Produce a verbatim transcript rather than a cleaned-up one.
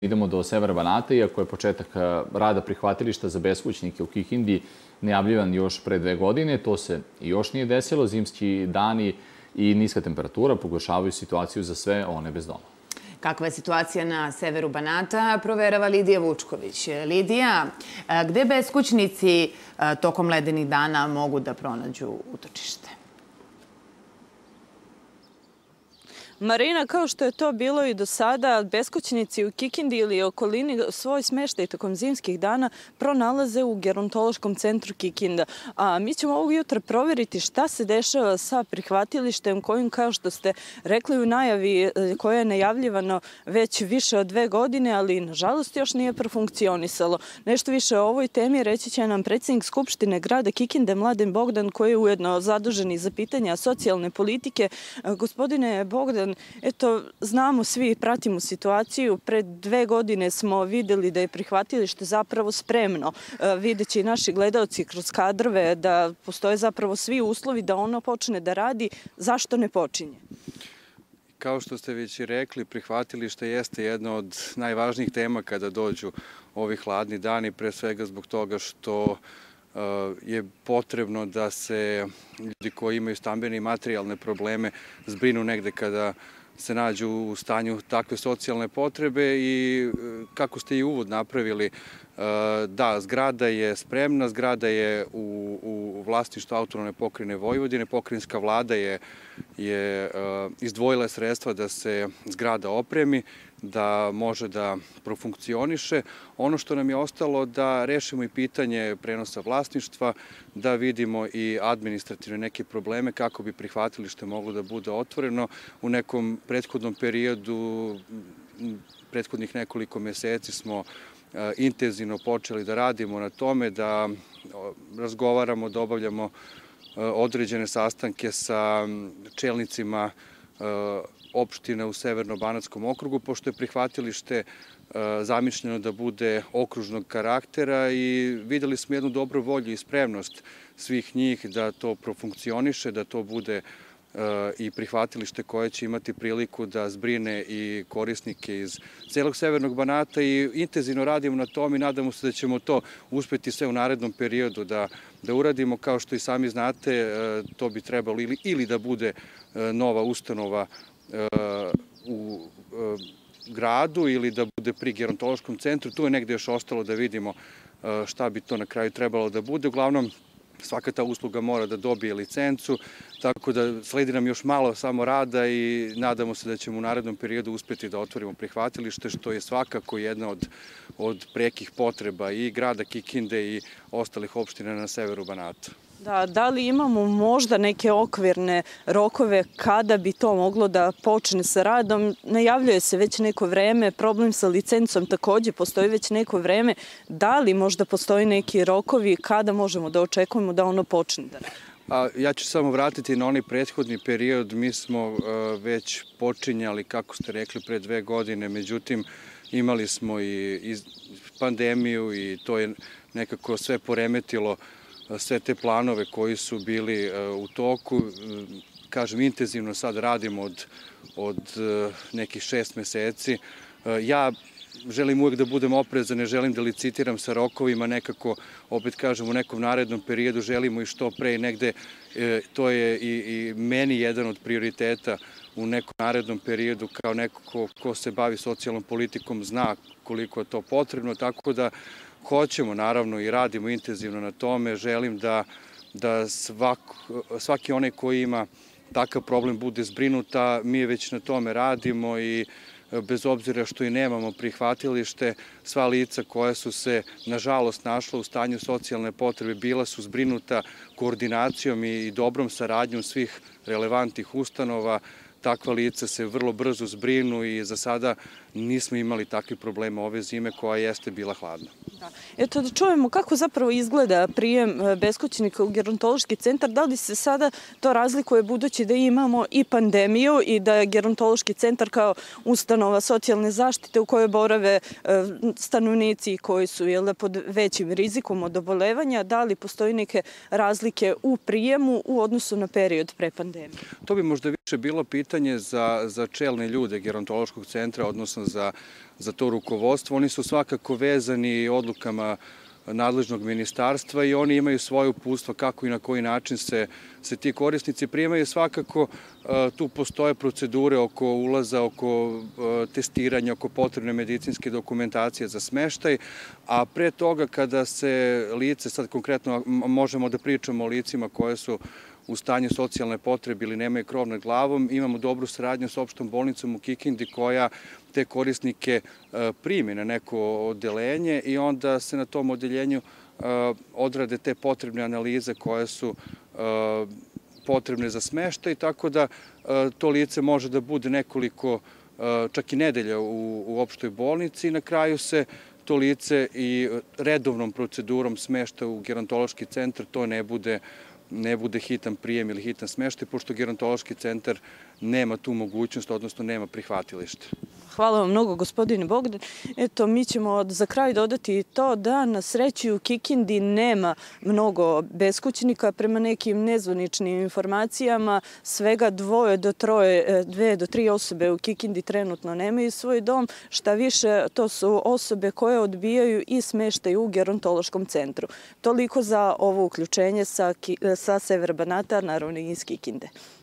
Idemo do severa Banata, iako je početak rada prihvatilišta za beskućnike u Kikindi najavljivan još pre dve godine. To se još nije desilo. Zimski dani i niska temperatura pogoršavaju situaciju za sve one bez doma. Kakva je situacija na severu Banata, proverava Lidija Vučković. Lidija, gde beskućnici tokom ledenih dana mogu da pronađu utočište? Marina, kao što je to bilo i do sada, beskućnici u Kikindi ili okolini svoj smeštaj tokom zimskih dana pronalaze u gerontološkom centru Kikinda. A mi ćemo ovog jutra proveriti šta se dešava sa prihvatilištem kojim, kao što ste rekli u najavi, koje je najavljivano već više od dve godine, ali nažalost još nije profunkcionisalo. Nešto više o ovoj temi reći će nam predsjednik Skupštine grada Kikinde, Mladen Bogdan, koji je ujedno zadužen za pitanja socijalne politike. Gospodine Bogdan, eto, znamo svi, pratimo situaciju. Pred dve godine smo vidjeli da je prihvatilište zapravo spremno. Videći i naši gledalci kroz kadrove da postoje zapravo svi uslovi da ono počne da radi. Zašto ne počinje? Kao što ste već i rekli, prihvatilište jeste jedna od najvažnijih tema kada dođu ovi hladni dani, pre svega zbog toga što je potrebno da se ljudi koji imaju stambene i materijalne probleme zbrinu negde kada se nađu u stanju takve socijalne potrebe. I kako ste i uvod napravili, da, zgrada je spremna, zgrada je u, u vlasništvu autonomne pokrajine Vojvodine. Pokrajinska vlada je, je izdvojila sredstva da se zgrada opremi, da može da profunkcioniše. Ono što nam je ostalo da rešimo i pitanje prenosa vlasništva, da vidimo i administrativne neke probleme kako bi prihvatilište moglo da bude otvoreno. U nekom prethodnom periodu, prethodnih nekoliko meseci smo intenzivno počeli da radimo na tome, da razgovaramo, da obavljamo određene sastanke sa čelnicima opština u Severno-Banatskom okrugu, pošto je prihvatilište zamišljeno da bude okružnog karaktera, i videli smo jednu dobru volju i spremnost svih njih da to profunkcioniše, da to bude i prihvatilište koje će imati priliku da zbrine i korisnike iz celog Severnog Banata, i intenzivno radimo na tom i nadamo se da ćemo to uspeti sve u narednom periodu da, da uradimo. Kao što i sami znate, to bi trebalo ili, ili da bude nova ustanova u gradu ili da bude pri gerontološkom centru. Tu je negde još ostalo da vidimo šta bi to na kraju trebalo da bude. Uglavnom, svaka ta usluga mora da dobije licencu, tako da sledi nam još malo samo rada i nadamo se da ćemo u narednom periodu uspeti da otvorimo prihvatilište, što je svakako jedna od, od prekih potreba i grada Kikinde i ostalih opština na severu Banata. Da, da li imamo možda neke okvirne rokove kada bi to moglo da počne sa radom? Najavljuje se već neko vreme, problem sa licencom takođe postoji već neko vreme. Da li možda postoji neki rokovi kada možemo da očekujemo da ono počne da radi? A, ja ću samo vratiti na onaj prethodni period. Mi smo uh, već počinjali, kako ste rekli, pre dve godine, međutim imali smo i, i pandemiju i to je nekako sve poremetilo sve te planove koji su bili u toku. Kažem, intenzivno sad radimo od, od nekih šest meseci. Ja želim uvek da budem oprezan, ne želim da licitiram sa rokovima, nekako, opet kažem, u nekom narednom periodu želimo i što pre negde. To je i, i meni jedan od prioriteta u nekom narednom periodu, kao neko ko, ko se bavi socijalnom politikom, zna koliko je to potrebno, tako da hoćemo, naravno, i radimo intenzivno na tome. Želim da, da svak, svaki onaj koji ima takav problem bude zbrinuta. Mi već na tome radimo i bez obzira što i nemamo prihvatilište, sva lica koja su se, nažalost, našla u stanju socijalne potrebe bila su zbrinuta koordinacijom i dobrom saradnjom svih relevantnih ustanova. Takva lica se vrlo brzo zbrinu i za sada nismo imali takvih problema ove zime koja jeste bila hladna. Da. Eto da čujemo kako zapravo izgleda prijem beskućnika u gerontološki centar. Da li se sada to razlikuje budući da imamo i pandemiju i da je gerontološki centar kao ustanova socijalne zaštite u kojoj borave stanovnici koji su jel, pod većim rizikom od obolevanja. Da li postoji neke razlike u prijemu u odnosu na period pre pandemije? To bi možda više bilo pitanje za, za čelne ljude gerontološkog centra, odnosno odnosno za, za to rukovodstvo. Oni su svakako vezani odlukama nadležnog ministarstva i oni imaju svoje uputstva kako i na koji način se, se ti korisnici primaju. Svakako tu postoje procedure oko ulaza, oko testiranja, oko potrebne medicinske dokumentacije za smeštaj, a pre toga kada se lice, sad konkretno možemo da pričamo o licima koje su u stanju socijalne potrebe ili nemaju krov nad glavom, imamo dobru saradnju s opštom bolnicom u Kikindi koja te korisnike primi na neko odeljenje i onda se na tom odeljenju odrade te potrebne analize koje su potrebne za smeštaj, tako da to lice može da bude nekoliko, čak i nedelja u, u opštoj bolnici i na kraju se to lice i redovnom procedurom smešta u gerontološki centar, to ne bude ne bude hitan prijem ili hitan smeštaj, pošto gerontološki centar nema tu mogućnost, odnosno nema prihvatilište. Hvala vam mnogo, gospodine Bogdan. Eto, mi ćemo za kraj dodati i to da na sreći u Kikindi nema mnogo beskućnika. Prema nekim nezvaničnim informacijama svega dvoje do troje, dve do tri osobe u Kikindi trenutno nemaju svoj dom. Šta više, to su osobe koje odbijaju i smeštaju u gerontološkom centru. Toliko za ovo uključenje sa, sa Severa Banata, naravno i iz Kikinde.